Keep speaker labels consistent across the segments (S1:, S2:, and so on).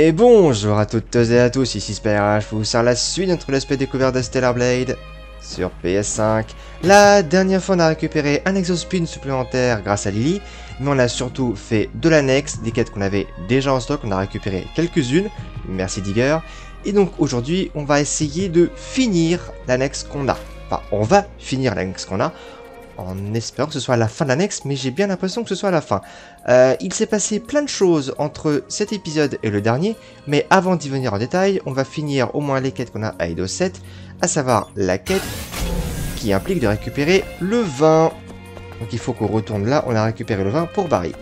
S1: Et bonjour à toutes et à tous, ici SpyRH, vous sert la suite de notre let's découverte de Stellar Blade sur PS5. La dernière fois on a récupéré un exospin supplémentaire grâce à Lily, mais on a surtout fait de l'annexe, des quêtes qu'on avait déjà en stock, on a récupéré quelques-unes, merci Digger. Et donc aujourd'hui on va essayer de finir l'annexe qu'on a. Enfin, on va finir l'annexe qu'on a, en espérant que ce soit à la fin de l'annexe, mais j'ai bien l'impression que ce soit à la fin. Il s'est passé plein de choses entre cet épisode et le dernier, mais avant d'y venir en détail, on va finir au moins les quêtes qu'on a à Eidos 7, à savoir la quête qui implique de récupérer le vin. Donc il faut qu'on retourne là, on a récupéré le vin pour Barry.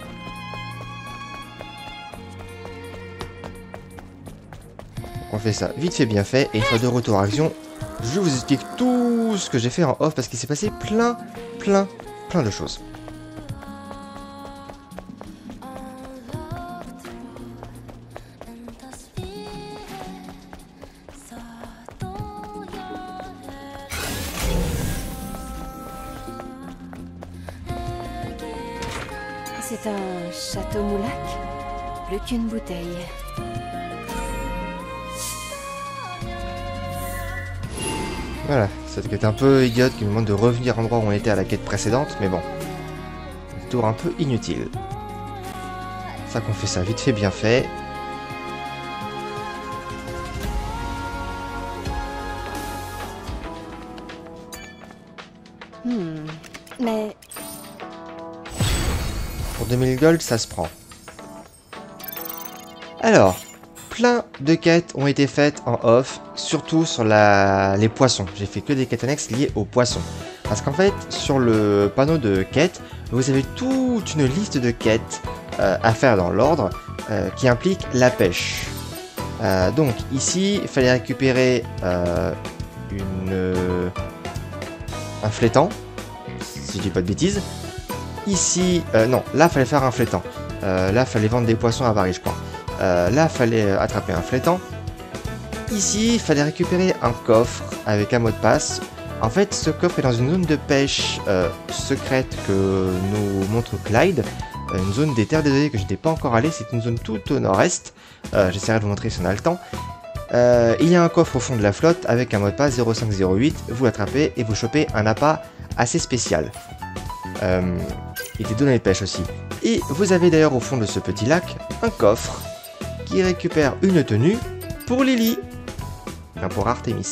S1: On fait ça vite fait bien fait, et une fois de retour à action, je vous explique tout ce que j'ai fait en off parce qu'il s'est passé plein de choses.
S2: C'est un château moulac, plus qu'une bouteille.
S1: Voilà, cette quête un peu idiote qui me demande de revenir à l'endroit où on était à la quête précédente, mais bon. Un tour un peu inutile. Ça qu'on fait ça vite fait, bien fait.
S2: Mais...
S1: Pour 2000 gold, ça se prend. Alors, plein de quêtes ont été faites en off, surtout sur les poissons. J'ai fait que des quêtes annexes liées aux poissons. Parce qu'en fait, sur le panneau de quêtes, vous avez toute une liste de quêtes à faire dans l'ordre qui implique la pêche. Donc ici, il fallait récupérer un flétan, si je dis pas de bêtises. Ici, non, là, il fallait faire un flétan. Là, il fallait vendre des poissons à Barry, je crois. Là, il fallait attraper un flétan. Ici, il fallait récupérer un coffre avec un mot de passe. En fait, ce coffre est dans une zone de pêche secrète que nous montre Clyde. Une zone des terres désolées que je n'étais pas encore allé. C'est une zone tout au nord-est. J'essaierai de vous montrer si on a le temps. Il y a un coffre au fond de la flotte avec un mot de passe 0508. Vous l'attrapez et vous chopez un appât assez spécial. Et des données de pêche aussi. Et vous avez d'ailleurs au fond de ce petit lac un coffre qui récupère une tenue pour Lily. Enfin, pour Artemis.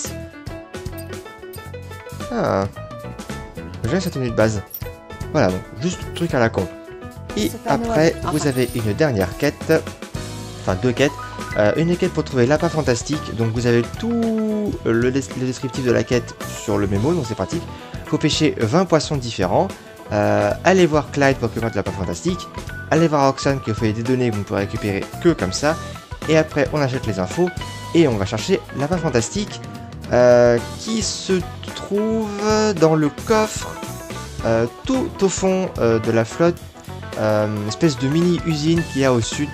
S1: Ah. J'aime sa tenue de base. Voilà, donc juste truc à la con. Et après, vous avez une dernière quête. Enfin, deux quêtes. Une quête pour trouver l'appât fantastique. Donc vous avez tout le descriptif de la quête sur le mémo, donc c'est pratique. Il faut pêcher 20 poissons différents. Allez voir Clyde pour récupérer l'appât fantastique. Allez voir Roxanne qui vous fait des données que vous ne pouvez récupérer que comme ça. Et après, on achète les infos et on va chercher l'appât fantastique qui se trouve dans le coffre tout au fond de la flotte. Une espèce de mini-usine qu'il y a au sud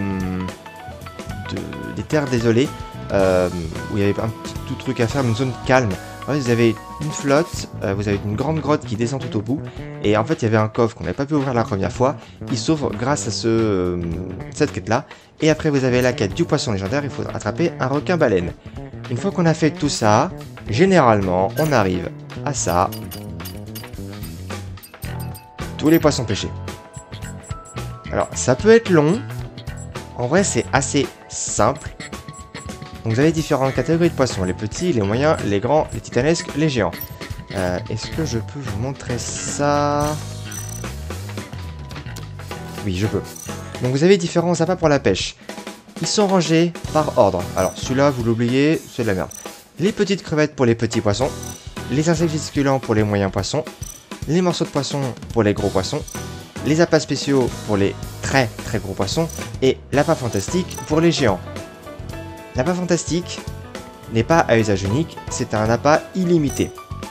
S1: des terres désolées où il y avait un petit tout truc à faire, une zone calme. Vous avez une flotte, vous avez une grande grotte qui descend tout au bout, et en fait il y avait un coffre qu'on n'avait pas pu ouvrir la première fois, il s'ouvre grâce à cette quête là, et après vous avez la quête du poisson légendaire, il faut attraper un requin baleine. Une fois qu'on a fait tout ça, généralement on arrive à ça, tous les poissons pêchés. Alors ça peut être long, en vrai c'est assez simple. Donc vous avez différentes catégories de poissons, les petits, les moyens, les grands, les titanesques, les géants. Est-ce que je peux vous montrer ça? Oui, je peux. Donc vous avez différents appâts pour la pêche. Ils sont rangés par ordre. Alors celui-là, vous l'oubliez, c'est de la merde. Les petites crevettes pour les petits poissons, les insectes gesticulants pour les moyens poissons, les morceaux de poisson pour les gros poissons, les appâts spéciaux pour les très gros poissons, et l'appât fantastique pour les géants. L'appât fantastique n'est pas à usage unique, c'est un appât illimité.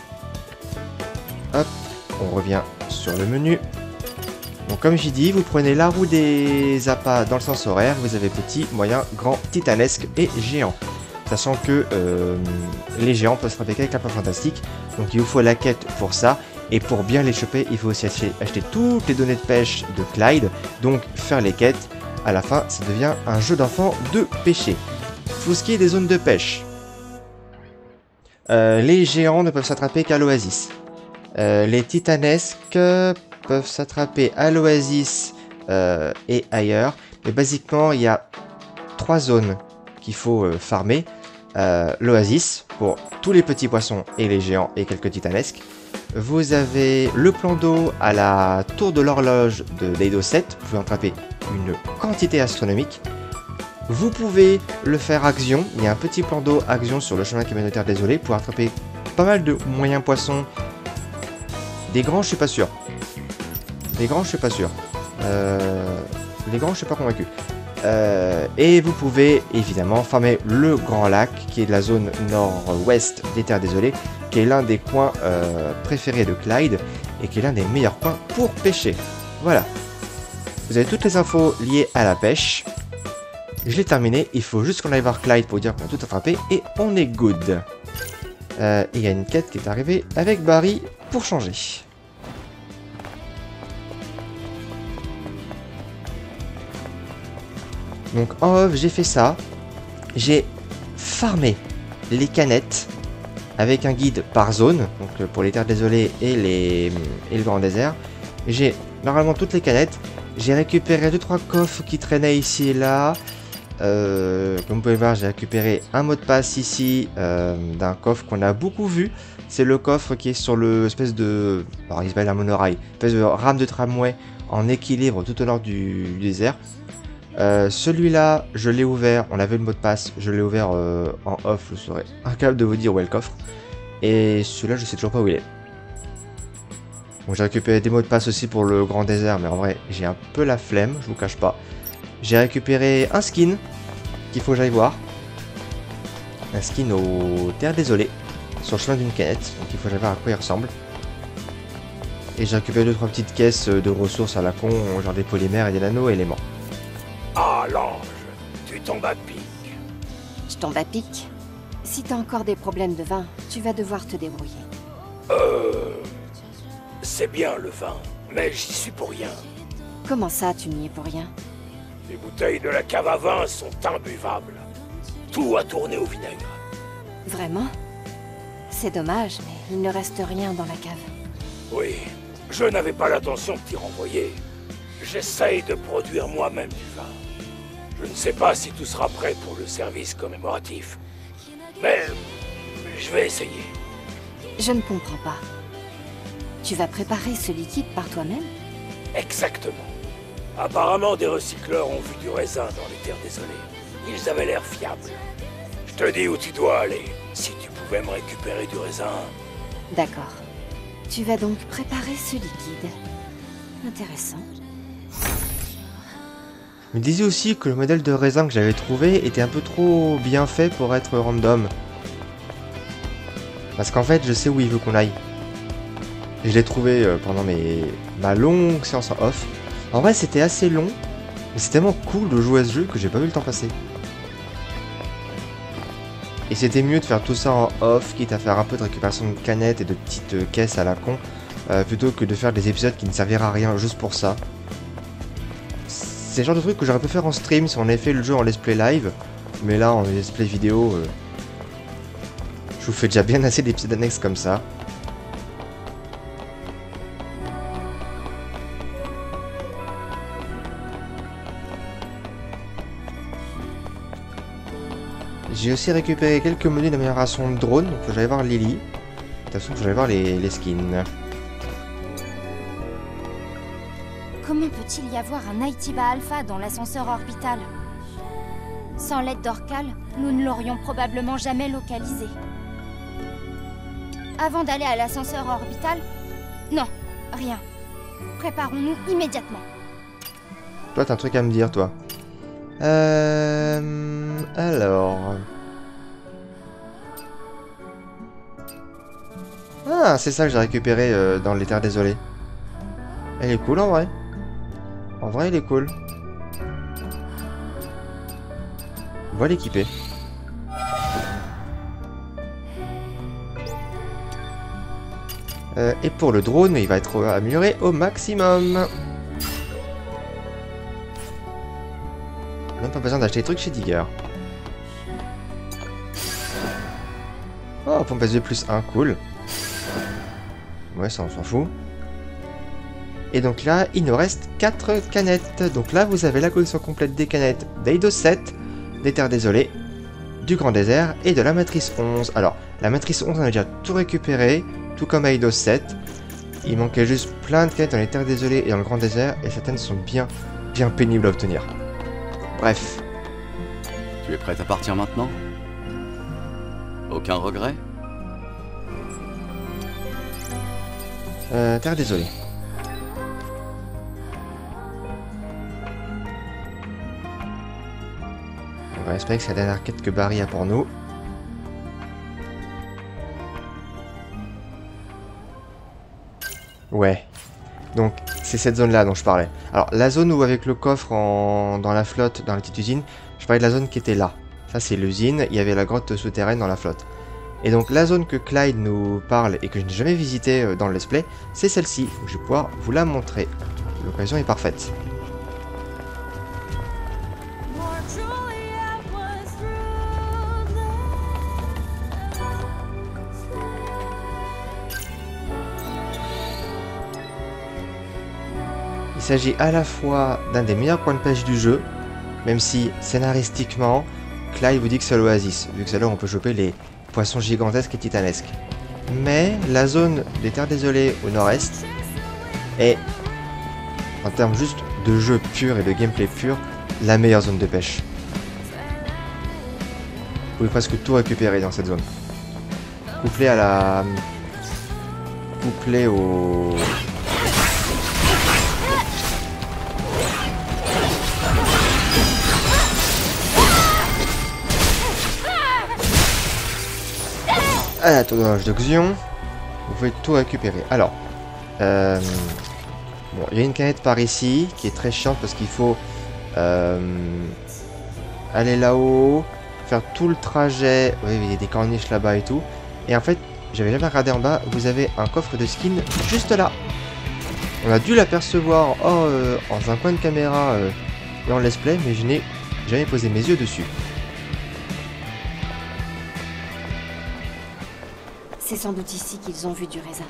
S1: Hop, on revient sur le menu. Donc comme j'ai dit, vous prenez la roue des appâts dans le sens horaire, vous avez petit, moyen, grand, titanesque et géant. Sachant que les géants peuvent se frapper avec l'appât fantastique, donc il vous faut la quête pour ça. Et pour bien les choper, il faut aussi acheter toutes les données de pêche de Clyde, donc faire les quêtes. à la fin, ça devient un jeu d'enfant de pêcher. Pour ce qui est des zones de pêche, les géants ne peuvent s'attraper qu'à l'oasis. Les titanesques peuvent s'attraper à l'oasis et ailleurs. Mais basiquement, il y a 3 zones qu'il faut farmer. L'oasis pour tous les petits poissons et les géants et quelques titanesques. Vous avez le plan d'eau à la tour de l'horloge de d'Eido 7. Vous pouvez en attraper une quantité astronomique. Vous pouvez le faire à Xion. Il y a un petit plan d'eau à Xion sur le chemin communautaire désolé pour attraper pas mal de moyens poissons. Des grands, je suis pas sûr. Les grands, je suis pas sûr. Les grands, je suis pas convaincu. Et vous pouvez évidemment farmer le Grand Lac, qui est de la zone nord-ouest des Terres Désolées, qui est l'un des coins préférés de Clyde, et qui est l'un des meilleurs coins pour pêcher. Voilà. Vous avez toutes les infos liées à la pêche. Je l'ai terminé, il faut juste qu'on aille voir Clyde pour dire qu'on a tout attrapé, et on est good. Et il y a une quête qui est arrivée avec Barry pour changer. Donc en off, j'ai fait ça. J'ai farmé les canettes avec un guide par zone, donc pour les terres désolées et le grand désert. J'ai normalement toutes les canettes. J'ai récupéré 2-3 coffres qui traînaient ici et là. Comme vous pouvez voir, j'ai récupéré un mot de passe ici d'un coffre qu'on a beaucoup vu. C'est le coffre qui est sur le espèce de... Alors il s'appelle un monorail. Espèce de rame de tramway en équilibre tout au nord du désert. Celui-là, je l'ai ouvert, on avait le mot de passe, je l'ai ouvert en off, je serais incapable de vous dire où est le coffre. Et celui-là, je sais toujours pas où il est. Bon, j'ai récupéré des mots de passe aussi pour le grand désert, mais en vrai, j'ai un peu la flemme, je vous cache pas. J'ai récupéré un skin qu'il faut que j'aille voir. Un skin aux terres désolées, sur le chemin d'une canette, donc il faut que j'aille voir à quoi il ressemble. Et j'ai récupéré 2-3 petites caisses de ressources à la con, genre des polymères et des nano-éléments.
S3: Ah, l'ange, tu tombes à pic.
S2: Je tombe à pic. Si t'as encore des problèmes de vin, tu vas devoir te débrouiller.
S3: C'est bien le vin, mais j'y suis pour rien.
S2: Comment ça, tu n'y es pour rien?
S3: Les bouteilles de la cave à vin sont imbuvables. Tout a tourné au vinaigre.
S2: Vraiment? C'est dommage, mais il ne reste rien dans la cave.
S3: Oui, je n'avais pas l'intention de t'y renvoyer. J'essaye de produire moi-même du vin. Je ne sais pas si tout sera prêt pour le service commémoratif. Mais je vais essayer.
S2: Je ne comprends pas. Tu vas préparer ce liquide par toi-même?
S3: Exactement. Apparemment, des recycleurs ont vu du raisin dans les terres désolées. Ils avaient l'air fiables. Je te dis où tu dois aller. Si tu pouvais me récupérer du raisin...
S2: D'accord. Tu vas donc préparer ce liquide. Intéressant.
S1: Je me disais aussi que le modèle de raisin que j'avais trouvé était un peu trop bien fait pour être random. Parce qu'en fait, je sais où il veut qu'on aille. Je l'ai trouvé pendant ma longue séance en off. En vrai, c'était assez long, mais c'est tellement cool de jouer à ce jeu que j'ai pas vu le temps passer. Et c'était mieux de faire tout ça en off, quitte à faire un peu de récupération de canettes et de petites caisses à la con, plutôt que de faire des épisodes qui ne serviraient à rien juste pour ça. C'est le genre de truc que j'aurais pu faire en stream si on avait fait le jeu en let's play live, mais là en let's play vidéo, je vous fais déjà bien assez d'épisodes annexes comme ça. J'ai aussi récupéré quelques menus d'amélioration de drone, donc faut que j'aille voir Lily. De toute façon, faut que j'aille voir les skins.
S4: Comment peut-il y avoir un Aitiba Alpha dans l'ascenseur orbital? Sans l'aide d'Orcal, nous ne l'aurions probablement jamais localisé. Avant d'aller à l'ascenseur orbital... Non, rien. Préparons-nous immédiatement.
S1: Toi, t'as un truc à me dire, toi. Alors... Ah, c'est ça que j'ai récupéré dans les terres désolées. Elle est cool en vrai. En vrai, elle est cool. On va l'équiper. Et pour le drone, il va être amélioré au maximum. même pas besoin d'acheter des trucs chez Digger. Oh, pompe SV plus 1, cool. Ouais, ça on s'en fout. Et donc là, il nous reste 4 canettes. Donc là, vous avez la collection complète des canettes d'Eidos 7, des Terres Désolées, du Grand Désert et de la Matrice 11. Alors, la Matrice 11, on a déjà tout récupéré, tout comme Eidos 7. Il manquait juste plein de canettes dans les Terres Désolées et dans le Grand Désert, et certaines sont bien pénibles à obtenir. Bref.
S5: Tu es prête à partir maintenant? Aucun regret?
S1: Terre Désolée. On va espérer que c'est la dernière quête que Barry a pour nous. Ouais. Donc, c'est cette zone-là dont je parlais. Alors, la zone où avec le coffre dans la flotte, dans la petite usine, je parlais de la zone qui était là. Ça, c'est l'usine. Il y avait la grotte souterraine dans la flotte. Et donc, la zone que Clyde nous parle et que je n'ai jamais visitée dans le let's play, c'est celle-ci. Je vais pouvoir vous la montrer. L'occasion est parfaite. Il s'agit à la fois d'un des meilleurs points de pêche du jeu, même si scénaristiquement, Clyde vous dit que c'est l'oasis, vu que c'est là où on peut choper les poissons gigantesques et titanesques. Mais la zone des Terres Désolées au nord-est est, en termes juste de jeu pur et de gameplay pur, la meilleure zone de pêche. Vous pouvez presque tout récupérer dans cette zone. Couplé à la... Couplé au... à la tournage de Xion, vous pouvez tout récupérer. Alors, bon, il y a une canette par ici qui est très chiante parce qu'il faut aller là-haut, faire tout le trajet. Oui, il y a des corniches là-bas et tout. Et en fait, j'avais jamais regardé en bas, vous avez un coffre de skin juste là. On a dû l'apercevoir en un coin de caméra dans le let's play, mais je n'ai jamais posé mes yeux dessus.
S2: C'est sans doute ici qu'ils ont vu du raisin.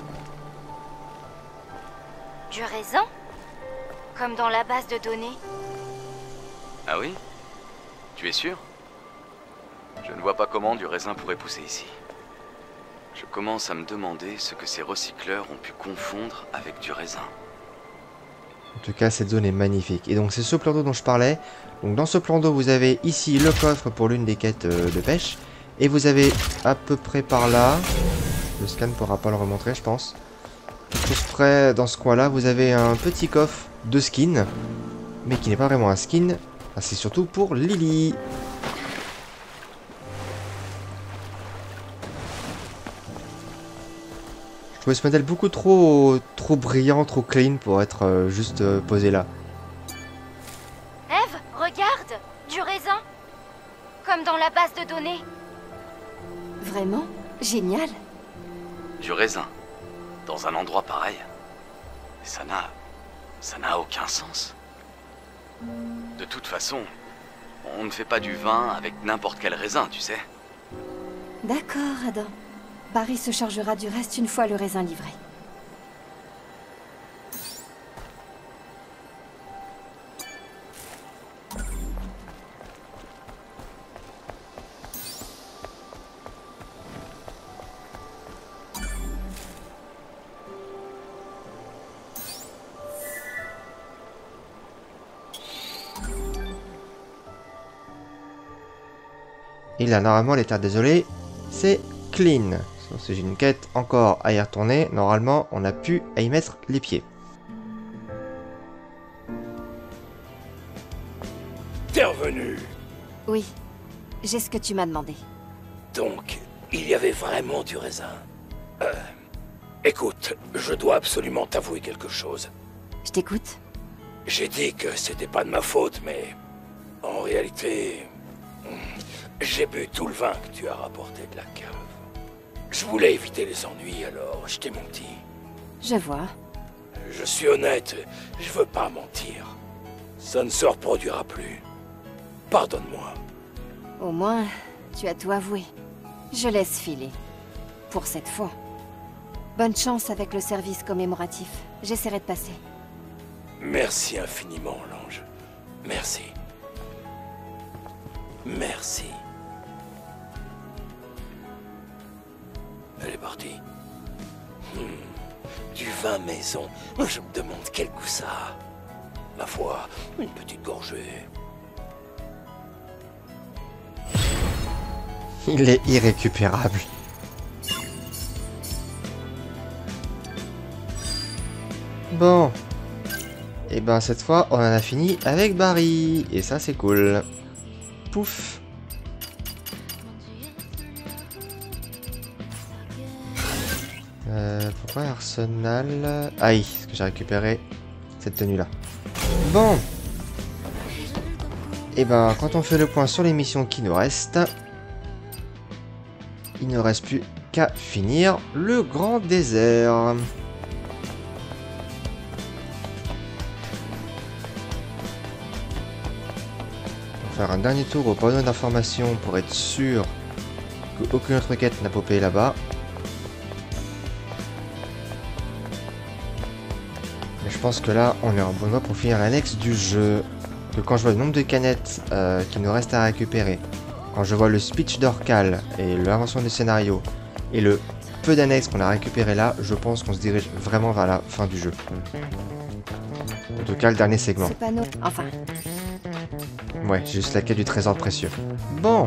S4: Du raisin? Comme dans la base de données?
S5: Ah oui? Tu es sûr? Je ne vois pas comment du raisin pourrait pousser ici. Je commence à me demander ce que ces recycleurs ont pu confondre avec du raisin.
S1: En tout cas, cette zone est magnifique. Et donc, c'est ce plan d'eau dont je parlais. Donc, dans ce plan d'eau, vous avez ici le coffre pour l'une des quêtes de pêche. Et vous avez à peu près par là... Le scan ne pourra pas le remontrer, je pense. Juste près, dans ce coin-là, vous avez un petit coffre de skin. Mais qui n'est pas vraiment un skin. Ah, c'est surtout pour Lily. Je trouvais ce modèle beaucoup trop brillant, trop clean pour être juste posé là.
S4: Eve, regarde! Du raisin! Comme dans la base de données.
S2: Vraiment? Génial!
S5: Du raisin. Dans un endroit pareil. Ça n'a aucun sens. De toute façon, on ne fait pas du vin avec n'importe quel raisin, tu sais.
S2: D'accord, Adam. Barry se chargera du reste une fois le raisin livré.
S1: Et là, normalement, les Terres Désolées, c'est clean. Sauf si j'ai une quête encore à y retourner, normalement, on a pu à y mettre les pieds.
S3: T'es revenu.
S2: Oui, j'ai ce que tu m'as demandé.
S3: Donc, il y avait vraiment du raisin. Écoute, je dois absolument t'avouer quelque chose.
S2: Je t'écoute.
S3: J'ai dit que c'était pas de ma faute, mais... En réalité... J'ai bu tout le vin que tu as rapporté de la cave. Je voulais éviter les ennuis, alors je t'ai menti.
S2: Je vois.
S3: Je suis honnête, je veux pas mentir. Ça ne se reproduira plus. Pardonne-moi.
S2: Au moins, tu as tout avoué. Je laisse filer. Pour cette fois. Bonne chance avec le service commémoratif. J'essaierai de passer.
S3: Merci infiniment, l'ange. Merci. Merci. Elle est partie. Du vin maison. Je me demande quel goût ça a. Ma foi, une petite gorgée.
S1: Il est irrécupérable. Bon. Et ben cette fois, on en a fini avec Barry. Et ça, c'est cool. Pouf. Pourquoi Arsenal? Aïe, parce que j'ai récupéré cette tenue-là. Bon. Et ben, quand on fait le point sur les missions qui nous restent, il ne reste plus qu'à finir le grand désert. On va faire un dernier tour au panneau d'information pour être sûr qu'aucune autre quête n'a popé là-bas. Mais je pense que là, on est en bonne voie pour finir l'annexe du jeu. Que quand je vois le nombre de canettes qu'il nous reste à récupérer, quand je vois le speech d'Orcal et l'invention du scénario, et le peu d'annexes qu'on a récupéré là, je pense qu'on se dirige vraiment vers la fin du jeu. En tout cas, le dernier segment.
S2: Ce panneau... Enfin...
S1: Ouais, juste la quête du trésor précieux. Bon.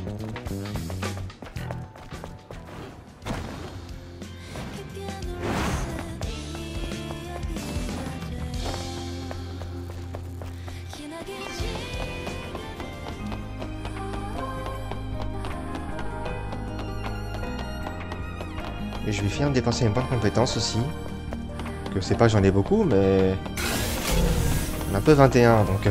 S1: Et je vais finir de dépenser mes points de compétences aussi. Que c'est pas que j'en ai beaucoup, mais... On a un peu 21, donc...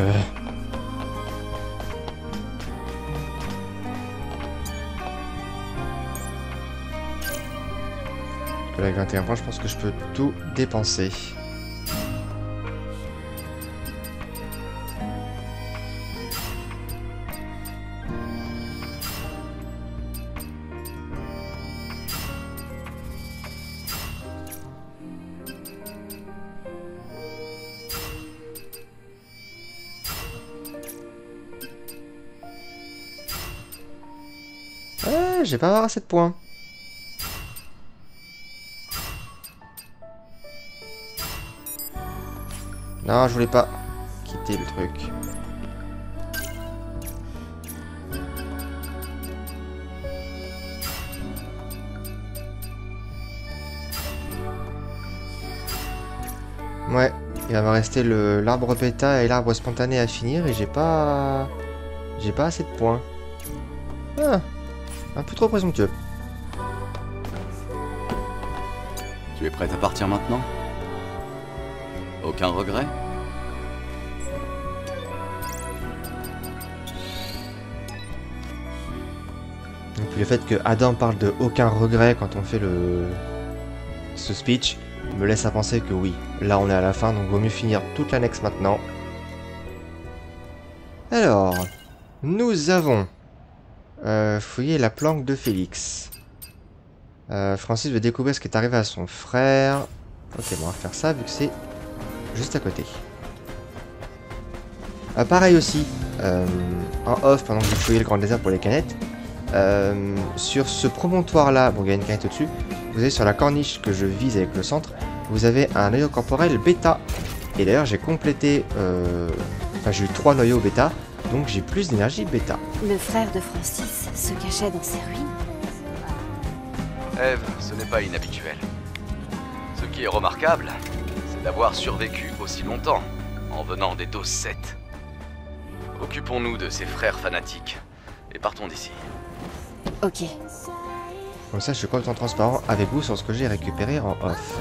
S1: Avec 21 points, je pense que je peux tout dépenser. Je vais pas avoir assez de points. Non, je voulais pas quitter le truc. Ouais, il va me rester l'arbre péta et l'arbre spontané à finir et j'ai pas assez de points. Ah, un peu trop présomptueux.
S5: Tu es prête à partir maintenant? Aucun regret?
S1: Et puis le fait que Adam parle de aucun regret quand on fait ce speech me laisse à penser que oui, là on est à la fin, donc vaut mieux finir toute l'annexe maintenant. Alors, nous avons fouillé la planque de Félix. Francis veut découvrir ce qui est arrivé à son frère. Ok, bon, on va faire ça vu que c'est juste à côté. Pareil aussi, en off, pendant que vous fouillez le grand désert pour les canettes, sur ce promontoire là, bon il y a une canette au-dessus, vous avez sur la corniche que je vise avec le centre, vous avez un noyau corporel bêta. Et d'ailleurs j'ai complété, enfin j'ai eu 3 noyaux bêta, donc j'ai plus d'énergie bêta.
S2: Le frère de Francis se cachait dans ces ruines.
S5: Eve, ce n'est pas inhabituel. Ce qui est remarquable, c'est d'avoir survécu aussi longtemps, en venant des doses 7. Occupons-nous de ces frères fanatiques, et partons d'ici.
S2: Ok.
S1: Comme ça je suis complètement transparent avec vous sur ce que j'ai récupéré en off.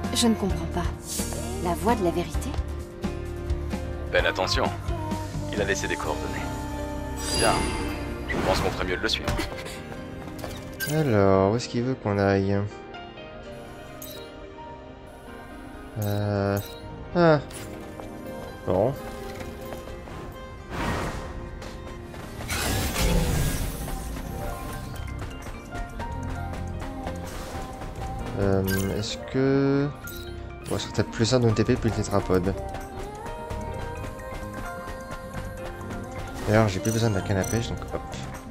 S2: Je ne comprends pas. La voix de la vérité?
S5: Ben attention, il a laissé des coordonnées. Bien, je pense qu'on ferait mieux de le suivre.
S1: Alors, où est-ce qu'il veut qu'on aille? Ah. Bon. Est-ce que... Bon, ce serait peut-être plus simple de TP puis le tétrapode. D'ailleurs, j'ai plus besoin de la canne à pêche, donc hop.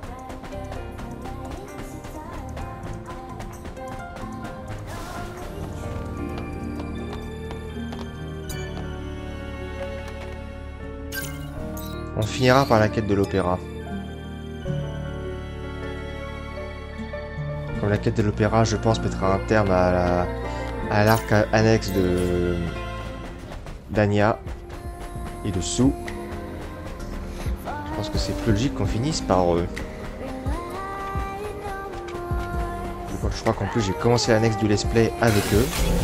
S1: On finira par la quête de l'opéra. Comme la quête de l'opéra, je pense, mettra un terme à l'arc annexe de d'Anya et de Sue. Je pense que c'est plus logique qu'on finisse par eux. Je crois qu'en plus j'ai commencé l'annexe du let's play avec eux.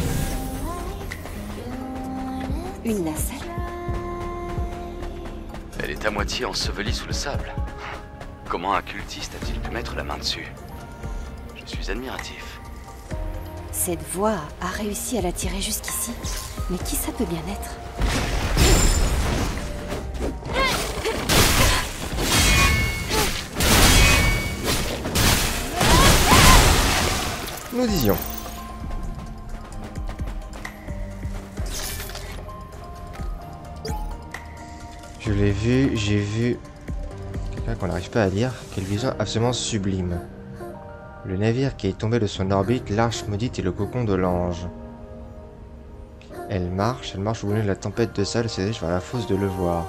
S2: Une nacelle?
S5: Elle est à moitié ensevelie sous le sable. Comment un cultiste a-t-il pu mettre la main dessus? Je suis admiratif.
S2: Cette voix a réussi à la tirer jusqu'ici. Mais qui ça peut bien être?
S1: Nous disions. Je l'ai vu, j'ai vu quelqu'un qu'on n'arrive pas à lire. Quelle vision absolument sublime. Le navire qui est tombé de son orbite, l'arche maudite et le cocon de l'ange. Elle marche au milieu de la tempête de sable, se dirige vers la fosse de Levoir.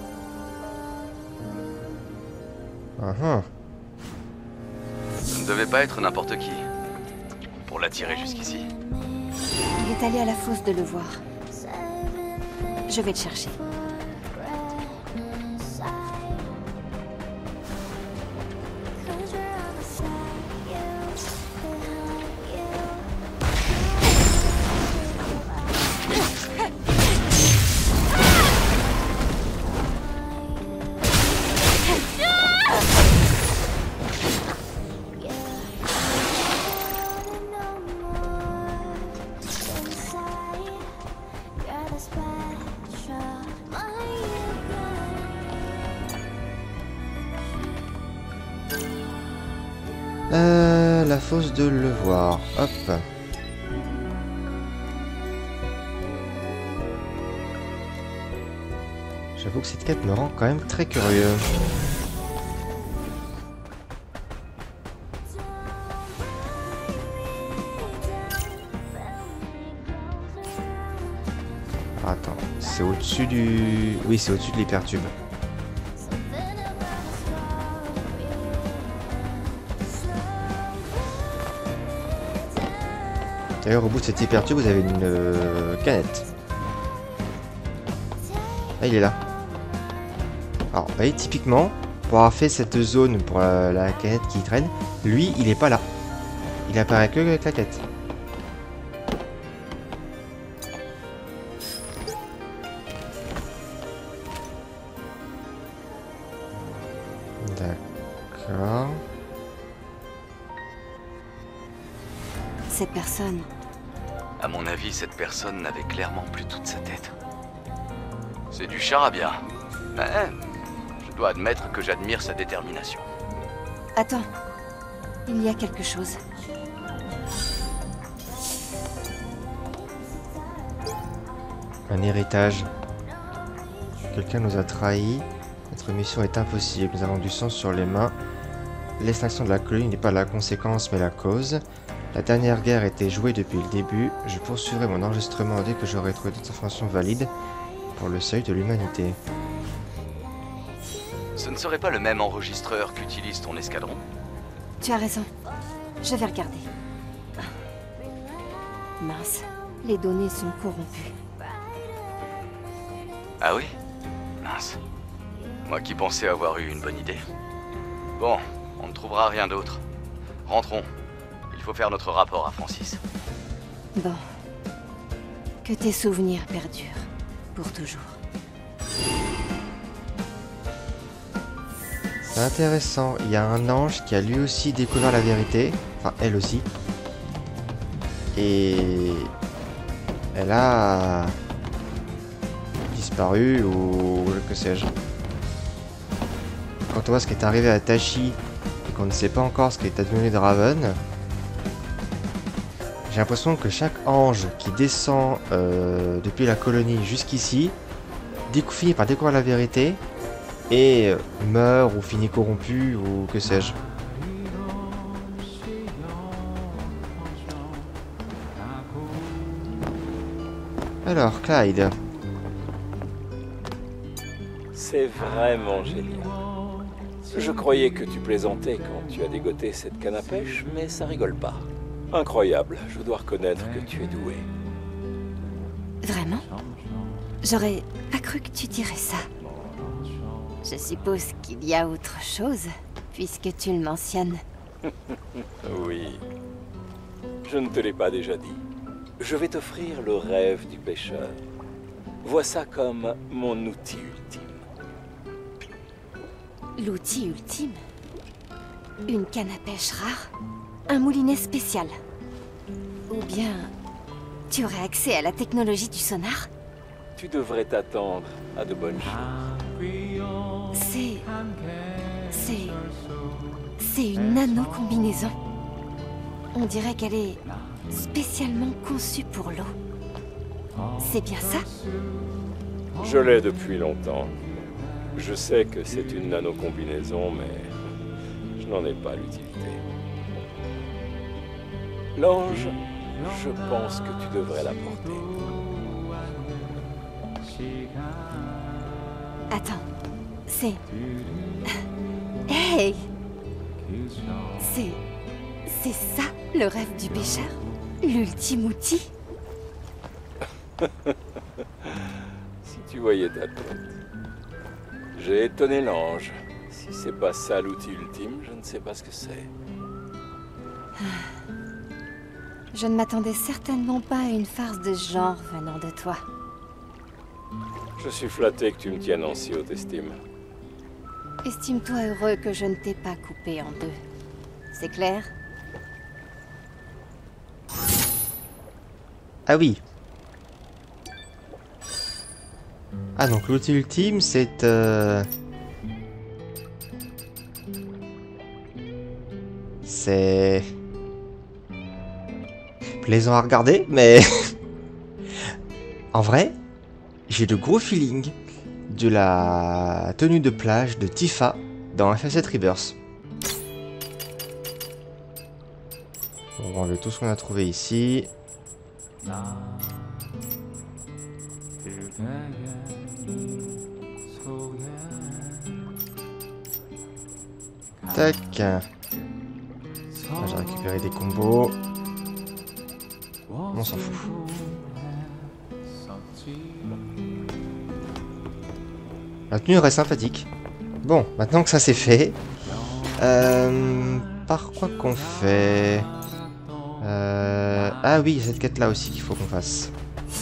S5: Ça ne devait pas être n'importe qui. Pour l'attirer jusqu'ici.
S2: Il est allé à la fosse de Levoir. Je vais le chercher.
S1: La fosse de Levoir. Hop. J'avoue que cette quête me rend quand même très curieux. Attends, c'est au-dessus du... Oui, c'est au-dessus de l'hypertube. D'ailleurs, au bout de cette hypertube, vous avez une canette. Ah, il est là. Alors, vous voyez, typiquement, pour avoir fait cette zone pour la canette qui traîne, lui, il est pas là. Il apparaît que avec la quête. D'accord.
S2: Cette personne...
S5: À mon avis, cette personne n'avait clairement plus toute sa tête. C'est du charabia. Mais je dois admettre que j'admire sa détermination.
S2: Attends. Il y a quelque chose.
S1: Un héritage. Quelqu'un nous a trahis. Notre mission est impossible. Nous avons du sang sur les mains. L'extinction de la colonie n'est pas la conséquence mais la cause. La dernière guerre était jouée depuis le début. Je poursuivrai mon enregistrement dès que j'aurai trouvé d'autres informations valides pour le seuil de l'humanité.
S5: Ce ne serait pas le même enregistreur qu'utilise ton escadron?
S2: Tu as raison. Je vais regarder. Mince, les données sont corrompues.
S5: Ah oui? Mince. Moi qui pensais avoir eu une bonne idée. Bon, on ne trouvera rien d'autre. Rentrons. Il faut faire notre rapport à Francis.
S2: Bon. Que tes souvenirs perdurent. Pour toujours.
S1: C'est intéressant. Il y a un ange qui a lui aussi découvert la vérité. Enfin, elle aussi. Et... elle a... disparu ou que sais-je. Quand on voit ce qui est arrivé à Tashi et qu'on ne sait pas encore ce qui est advenu de Raven, j'ai l'impression que chaque ange qui descend depuis la colonie jusqu'ici finit par découvrir la vérité et meurt ou finit corrompu ou que sais-je. Alors, Clyde.
S3: C'est vraiment génial. Je croyais que tu plaisantais quand tu as dégoté cette canne à pêche, mais ça rigole pas. Incroyable, je dois reconnaître que tu es doué.
S2: Vraiment? J'aurais pas cru que tu dirais ça. Je suppose qu'il y a autre chose, puisque tu le mentionnes.
S3: Oui. Je ne te l'ai pas déjà dit. Je vais t'offrir le rêve du pêcheur. Vois ça comme mon outil ultime.
S2: L'outil ultime? Une canne à pêche rare? Un moulinet spécial? Ou bien... tu aurais accès à la technologie du sonar?
S3: Tu devrais t'attendre à de bonnes choses.
S2: C'est une nano-combinaison. On dirait qu'elle est spécialement conçue pour l'eau. C'est bien ça?
S3: Je l'ai depuis longtemps. Je sais que c'est une nano-combinaison, mais je n'en ai pas l'utilité. L'ange, je pense que tu devrais la porter.
S2: Attends, c'est... Hey! C'est ça, le rêve du pêcheur? L'ultime outil?
S3: Si tu voyais ta tête. J'ai étonné l'ange. Si c'est pas ça l'outil ultime, je ne sais pas ce que c'est.
S2: Je ne m'attendais certainement pas à une farce de ce genre venant de toi.
S3: Je suis flatté que tu me tiennes en si haute estime.
S2: Estime-toi heureux que je ne t'ai pas coupé en deux. C'est clair?
S1: Ah oui. Ah donc l'outil ultime c'est... c'est... plaisant à regarder, mais... en vrai, j'ai le gros feeling de la tenue de plage de Tifa dans FF7 Rebirth. On va enlever tout ce qu'on a trouvé ici. Tac. Là, j'ai récupéré des combos. On s'en fout. La tenue reste sympathique. Bon, maintenant que ça c'est fait, par quoi qu'on fait? Ah oui, cette quête là aussi qu'il faut qu'on fasse.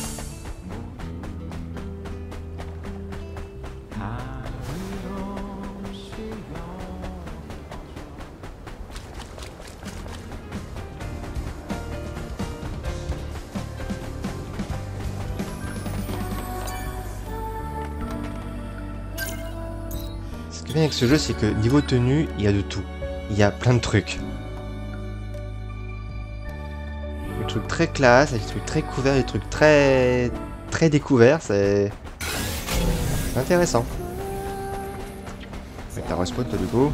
S1: Ce qui est bien avec ce jeu, c'est que niveau tenue, il y a de tout. Il y a plein de trucs. Des trucs très classe, des trucs très couverts, des trucs très découverts, c'est intéressant. Avec ta respawn de Lugo.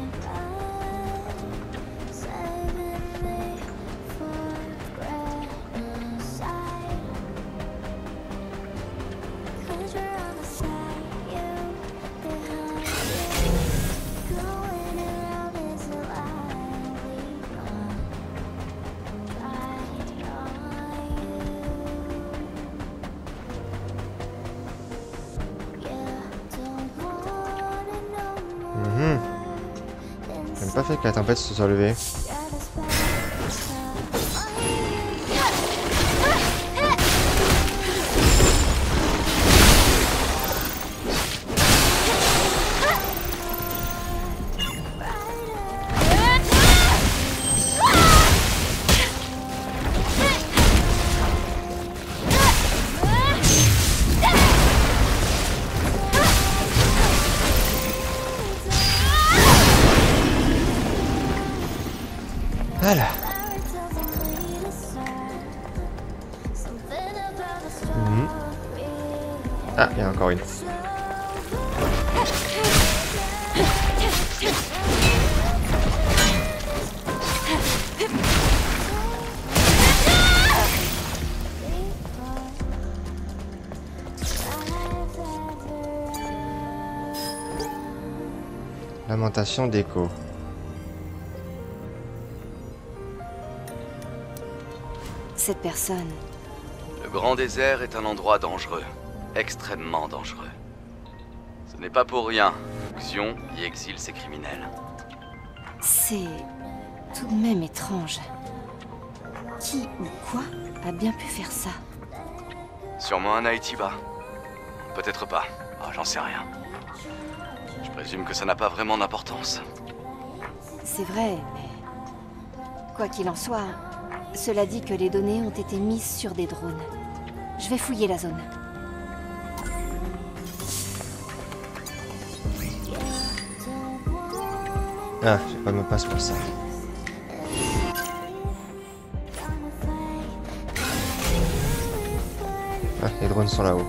S1: J'aime pas fait que la tempête se soit levée. Voilà. Ah, il y a encore une. Lamentation d'écho.
S2: Cette personne,
S5: Le grand désert est un endroit dangereux. Extrêmement dangereux. Ce n'est pas pour rien. Xion y exile ses criminels.
S2: c'est tout de même étrange. Qui ou quoi a bien pu faire ça?
S5: Sûrement un Aetiba. Peut-être pas. Ah, j'en sais rien. Je présume que ça n'a pas vraiment d'importance.
S2: C'est vrai, mais... Quoi qu'il en soit, cela dit que les données ont été mises sur des drones. Je vais fouiller la zone.
S1: Ah, j'ai pas de mot de passe pour ça. Ah, les drones sont là-haut.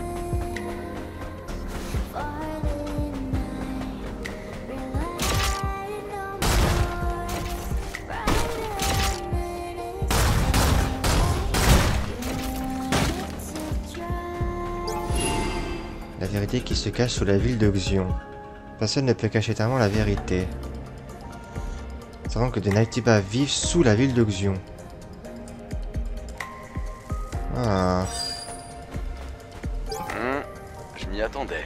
S1: La vérité qui se cache sous la ville de Xion. Personne ne peut cacher tellement la vérité. Sachant que des Nighttiba vivent sous la ville de Xion. Ah.
S5: Je m'y attendais.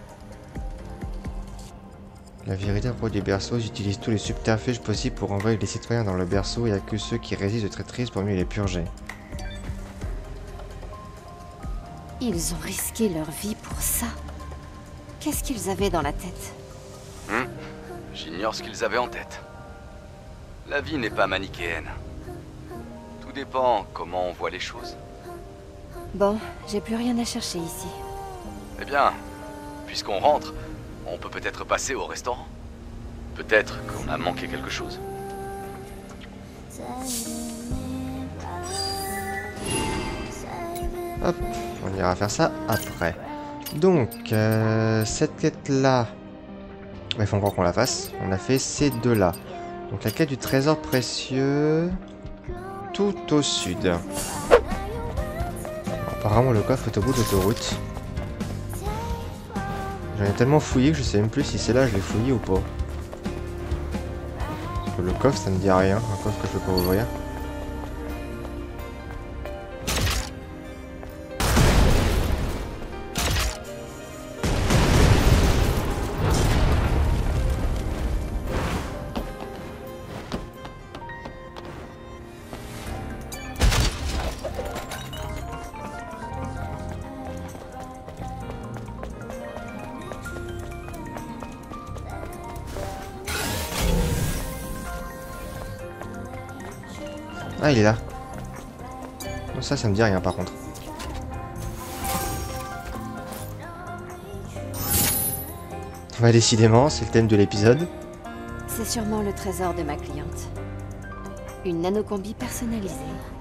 S1: La vérité à propos du berceau, j'utilise tous les subterfuges possibles pour envoyer les citoyens dans le berceau. Il n'y a que ceux qui résistent de traîtrise pour mieux les purger.
S2: Ils ont risqué leur vie pour ça. Qu'est-ce qu'ils avaient dans la tête?
S5: J'ignore ce qu'ils avaient en tête. La vie n'est pas manichéenne. Tout dépend comment on voit les choses.
S2: Bon, j'ai plus rien à chercher ici.
S5: Eh bien, puisqu'on rentre, on peut peut-être passer au restaurant. Peut-être qu'on a manqué quelque chose.
S1: Hop, on ira faire ça après. Donc, cette quête-là... Il faut encore qu'on la fasse. On a fait ces deux-là. Donc la quête du trésor précieux... Tout au sud. Apparemment le coffre est au bout de l'autoroute. J'en ai tellement fouillé que je sais même plus si c'est là je l'ai fouillé ou pas. Parce que le coffre ça me dit rien, un coffre que je peux pas ouvrir. Ah, il est là. Bon, ça me dit rien par contre. Ouais, décidément, c'est le thème de l'épisode.
S2: C'est sûrement le trésor de ma cliente. Une nanocombi personnalisée.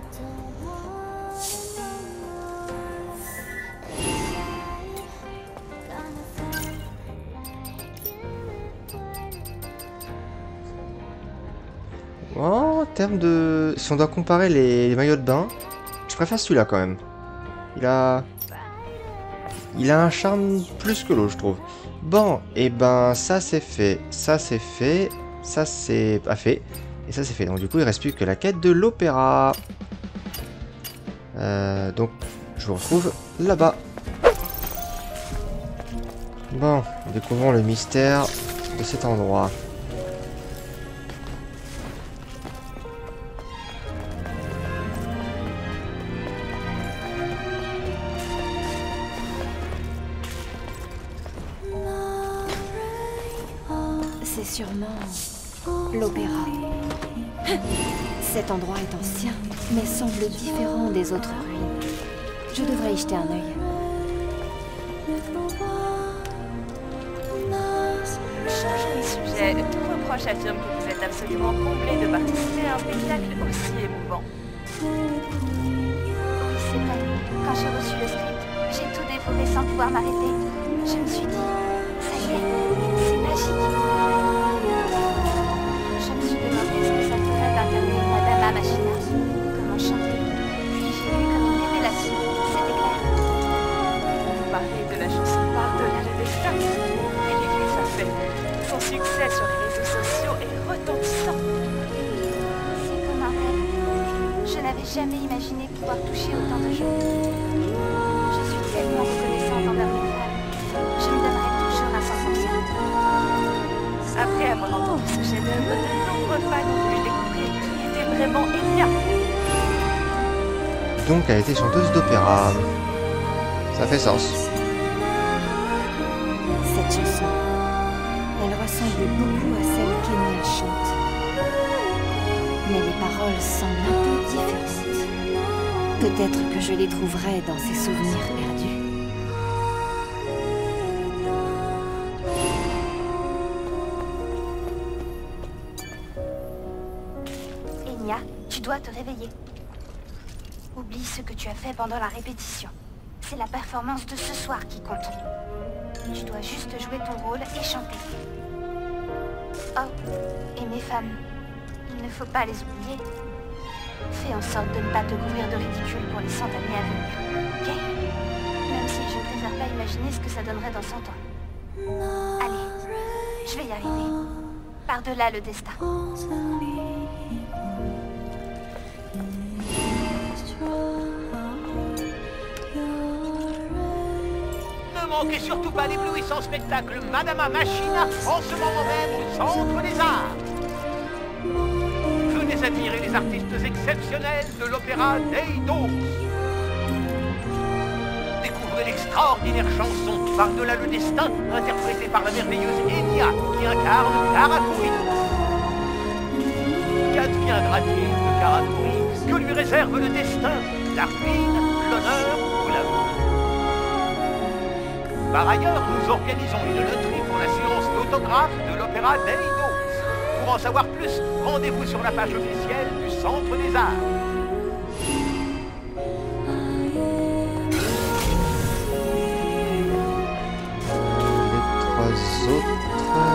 S1: Oh, en termes de... Si on doit comparer les maillots de bain, je préfère celui-là quand même. Il a un charme plus que l'autre, je trouve. Bon, et ben ça c'est fait, ça c'est fait, ça c'est pas fait, et ça c'est fait. Donc du coup il reste plus que la quête de l'opéra. Donc je vous retrouve là-bas. Bon, découvrons le mystère de cet endroit.
S2: C'est sûrement l'opéra. Cet endroit est ancien, mais semble différent des autres ruines. Je devrais y jeter un œil.
S6: Changer de sujet, tout reprendre proches affirment que vous êtes absolument comblé de participer à un spectacle aussi émouvant.
S4: Oui, c'est vrai. Quand j'ai reçu le script, j'ai tout dévoré sans pouvoir m'arrêter. Je me suis dit, ça y est, c'est magique. Je me suis demandé ce que ça ferait d'incarner Madame Machina, comment chanter. Puis j'ai eu comme une révélation, c'était clair.
S6: Vous parlez de la chanson Par-delà le destin. Et l'effet que ça fait. Son succès sur les réseaux sociaux est retentissant.
S4: C'est comme un rêve. Je n'avais jamais imaginé pouvoir toucher autant de gens. Je suis tellement reconnaissante envers mes fans. Je me donnerai toujours à 100%.
S6: Après avoir entendu ce chef-d'œuvre, de nombreux fans ont voulu découvrir qui était vraiment Enya.
S1: Donc elle était chanteuse d'opéra. Ça fait sens.
S2: Cette chanson, elle ressemble beaucoup à celle qu'Enya chante. Mais les paroles semblent un peu différentes. Peut-être que je les trouverai dans ses souvenirs perdus.
S4: Enya, tu dois te réveiller. Oublie ce que tu as fait pendant la répétition. C'est la performance de ce soir qui compte. Tu dois juste jouer ton rôle et chanter. Oh, et mes femmes, il ne faut pas les oublier. Fais en sorte de ne pas te couvrir de ridicule pour les 100 années à venir, ok? Même si je préfère pas imaginer ce que ça donnerait dans 100 ans. Allez, je vais y arriver. Par-delà le destin.
S7: Ne manquez surtout pas l'éblouissant spectacle Madame Machina en ce moment même au Centre des Arts. Venez admirer les artistes exceptionnels de l'opéra d'Eidos. Découvrez l'extraordinaire chanson Par-delà le destin, interprétée par la merveilleuse Enya qui incarne Karakuri. Qu'adviendra-t-il de Karakuri? Que lui réserve le destin? La ruine, l'honneur ou l'amour? Par ailleurs, nous organisons une loterie pour la séance d'autographe de l'opéra d'Eidos. Pour en savoir plus, rendez-vous sur la page officielle du Centre des Arts.
S1: Les trois autres...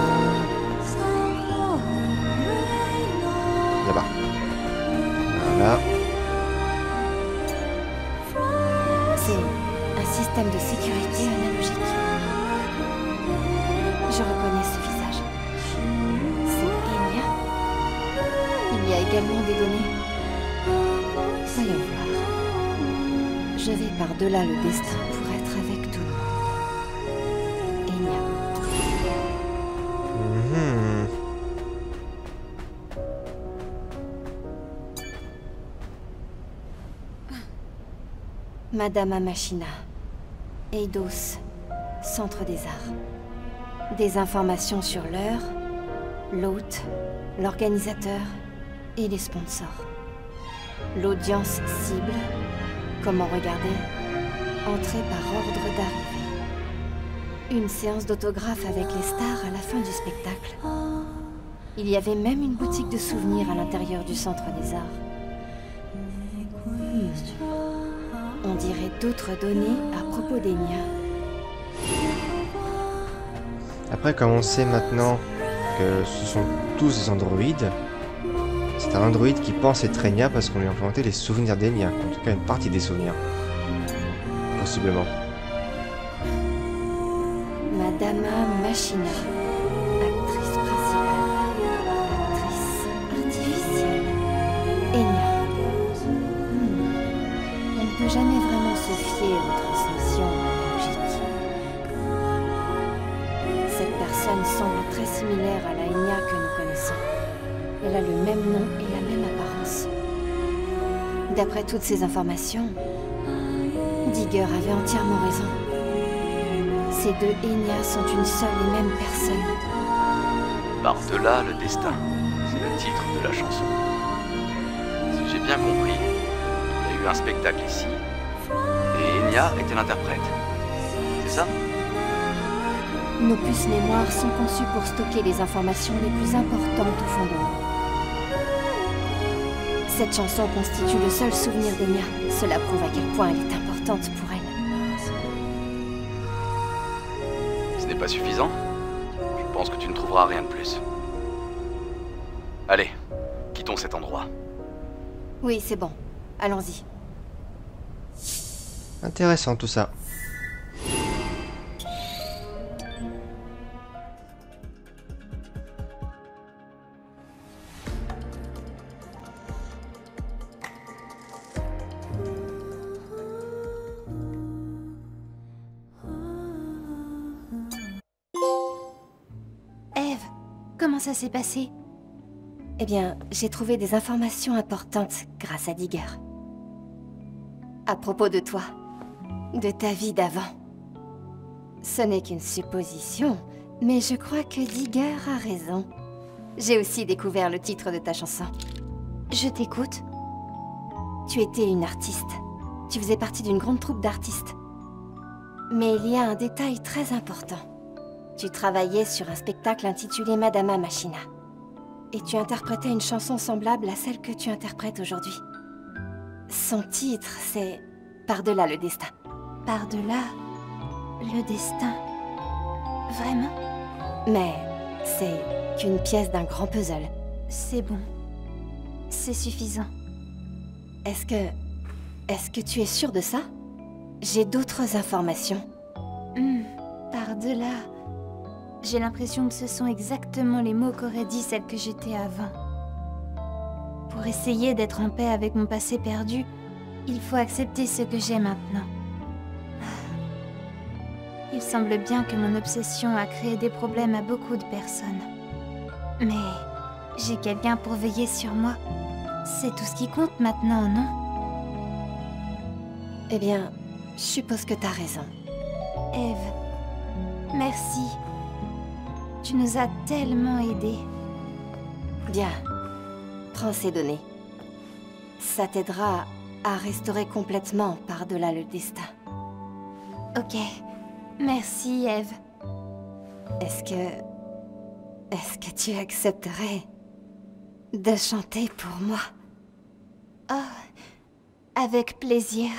S1: Là-bas. Voilà.
S2: C'est un système de sécurité analogique. Je reconnais ce visage. C'est Enya. Il y a également des données. Voyons voir. Je vais par-delà le destin pour être avec tout le monde. Enya.
S1: Mhm.
S2: Madame Machina. Eidos. Centre des Arts. Des informations sur l'heure, l'hôte, l'organisateur et les sponsors. L'audience cible, comment regarder, entrée par ordre d'arrivée. Une séance d'autographe avec les stars à la fin du spectacle. Il y avait même une boutique de souvenirs à l'intérieur du Centre des Arts. On dirait d'autres données à propos d'Enya.
S1: Après, comme on sait maintenant que ce sont tous des androïdes, c'est un androïde qui pense être Enya parce qu'on lui a implanté les souvenirs d'Enya. En tout cas, une partie des souvenirs. Possiblement.
S2: Madame Machina, actrice principale, actrice artificielle, Enya. On ne peut jamais vraiment se fier aux transmissions analogiques. Cette personne semble très similaire à la Enya que nous connaissons. Elle a le même nom et la même apparence. D'après toutes ces informations, Digger avait entièrement raison. Ces deux Enya sont une seule et même personne.
S5: Par-delà le destin, c'est le titre de la chanson. Si j'ai bien compris, il y a eu un spectacle ici, et Enya était l'interprète. C'est ça?
S2: Nos puces mémoire sont conçues pour stocker les informations les plus importantes au fond de nous. Cette chanson constitue le seul souvenir d'Enya. Cela prouve à quel point elle est importante pour elle.
S5: Ce n'est pas suffisant? Je pense que tu ne trouveras rien de plus. Allez, quittons cet endroit.
S2: Oui, c'est bon. Allons-y.
S1: Intéressant tout ça.
S2: Eve, comment ça s'est passé? Eh bien, j'ai trouvé des informations importantes grâce à Digger. À propos de toi, de ta vie d'avant. Ce n'est qu'une supposition, mais je crois que Digger a raison. J'ai aussi découvert le titre de ta chanson. Je t'écoute. Tu étais une artiste. Tu faisais partie d'une grande troupe d'artistes. Mais il y a un détail très important. Tu travaillais sur un spectacle intitulé Madama Machina. Et tu interprétais une chanson semblable à celle que tu interprètes aujourd'hui. Son titre, c'est Par-delà le destin. Par-delà le destin. Vraiment? Mais c'est qu'une pièce d'un grand puzzle. C'est bon. C'est suffisant. Est-ce que tu es sûr de ça? J'ai d'autres informations. Par-delà... J'ai l'impression que ce sont exactement les mots qu'aurait dit celle que j'étais avant. Pour essayer d'être en paix avec mon passé perdu, il faut accepter ce que j'ai maintenant. Il semble bien que mon obsession a créé des problèmes à beaucoup de personnes. Mais j'ai quelqu'un pour veiller sur moi. C'est tout ce qui compte maintenant, non? Eh bien, je suppose que t'as raison. Eve, merci. Tu nous as tellement aidés. Bien. Prends ces données. Ça t'aidera à restaurer complètement par-delà le destin. Ok. Merci, Eve. Est-ce que tu accepterais de chanter pour moi? Oh, avec plaisir.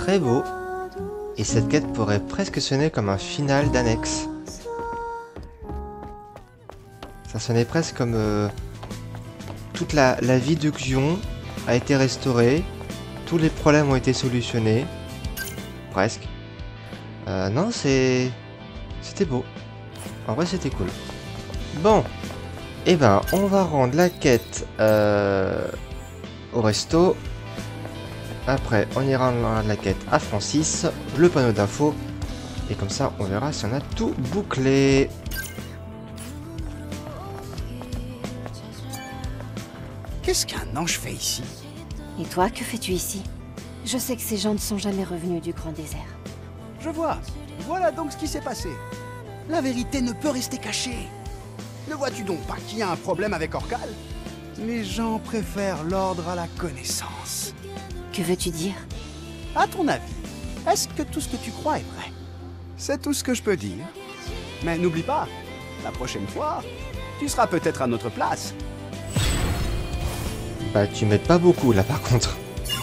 S1: très beau. Et cette quête pourrait presque sonner comme un final d'annexe. Ça sonnait presque comme toute la vie de Xion a été restaurée. Tous les problèmes ont été solutionnés. Presque. Non, c'était beau. En vrai, c'était cool. Bon. Eh ben, on va rendre la quête au resto. Après, on ira rendre la quête à Francis, le panneau d'info. Et comme ça, on verra si on a tout bouclé.
S8: Qu'est-ce qu'un ange fait ici?
S2: Et toi, que fais-tu ici? Je sais que ces gens ne sont jamais revenus du grand désert.
S8: Je vois. Voilà donc ce qui s'est passé. La vérité ne peut rester cachée. Ne vois-tu donc pas qu'il y a un problème avec Orcal? Les gens préfèrent l'ordre à la connaissance.
S2: Que veux-tu dire?
S8: À ton avis, est-ce que tout ce que tu crois est vrai? C'est tout ce que je peux dire. Mais n'oublie pas, la prochaine fois, tu seras peut-être à notre place.
S1: Bah, tu m'aides pas beaucoup là par contre.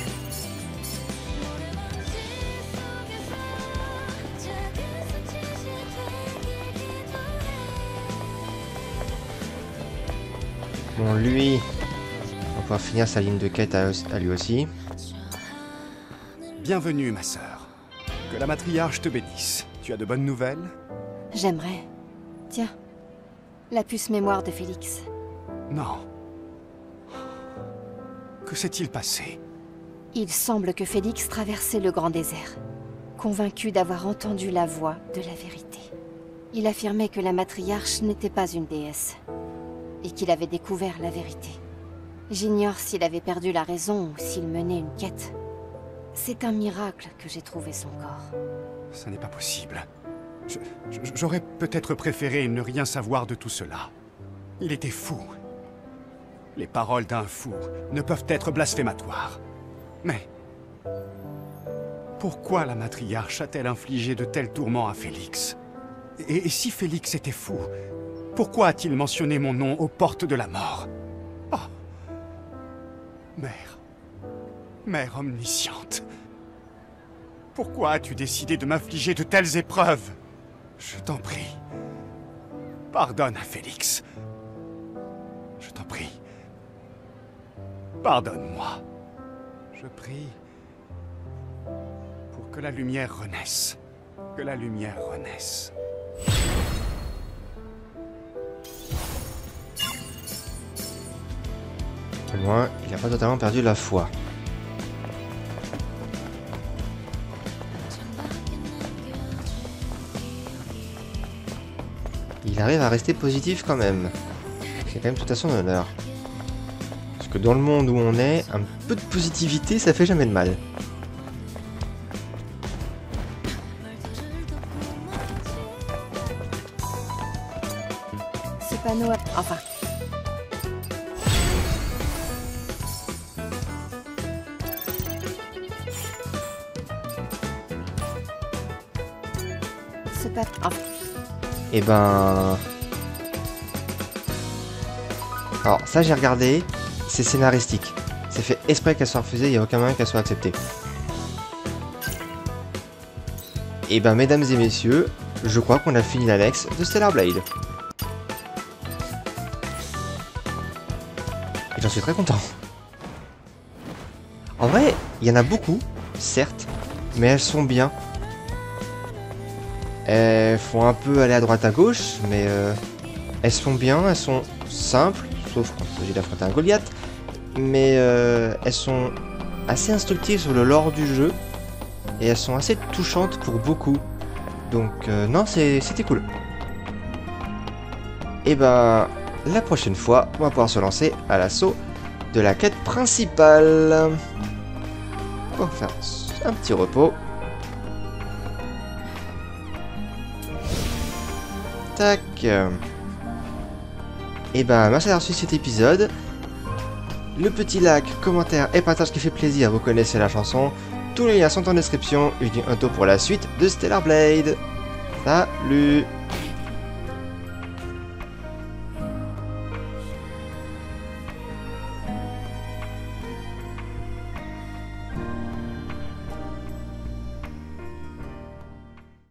S1: Bon, lui, on va pouvoir finir sa ligne de quête à lui aussi.
S8: Bienvenue, ma sœur. Que la matriarche te bénisse. Tu as de bonnes nouvelles?
S2: J'aimerais. Tiens, la puce mémoire de Félix.
S8: Non. Que s'est-il passé?
S2: Il semble que Félix traversait le grand désert, convaincu d'avoir entendu la voix de la vérité. Il affirmait que la matriarche n'était pas une déesse, et qu'il avait découvert la vérité. J'ignore s'il avait perdu la raison ou s'il menait une quête. C'est un miracle que j'ai trouvé son corps.
S8: Ça n'est pas possible. J'aurais peut-être préféré ne rien savoir de tout cela. Il était fou. Les paroles d'un fou ne peuvent être blasphématoires. Mais pourquoi la matriarche a-t-elle infligé de tels tourments à Félix? Et si Félix était fou, pourquoi a-t-il mentionné mon nom aux portes de la mort? Oh. Mère. Mère omnisciente. Pourquoi as-tu décidé de m'infliger de telles épreuves? Je t'en prie. Pardonne à Félix. Je t'en prie. Pardonne-moi. Je prie pour que la lumière renaisse. Que la lumière renaisse.
S1: Au moins, il n'a pas totalement perdu la foi. Il arrive à rester positif quand même. C'est quand même tout à son honneur. Parce que dans le monde où on est, un peu de positivité, ça fait jamais de mal.
S2: Ce panneau... Enfin... Ce panneau... Enfin...
S1: Et ben... Alors ça j'ai regardé, c'est scénaristique. C'est fait exprès qu'elle soit refusée, il n'y a aucun moyen qu'elle soit acceptée. Et ben mesdames et messieurs, je crois qu'on a fini l'annexe de Stellar Blade. Et j'en suis très content. En vrai, il y en a beaucoup, certes, mais elles sont bien. Elles font un peu aller à droite à gauche, mais elles sont bien, elles sont simples, sauf quand il s'agit d'affronter un Goliath, mais elles sont assez instructives sur le lore du jeu, et elles sont assez touchantes pour beaucoup. Donc non, c'était cool. Et ben, la prochaine fois, on va pouvoir se lancer à l'assaut de la quête principale. On va faire un petit repos. Tac. Et ben, merci d'avoir suivi cet épisode. Le petit like, commentaire et partage qui fait plaisir, vous connaissez la chanson. Tous les liens sont en description. Je dis un tour pour la suite de Stellar Blade. Salut.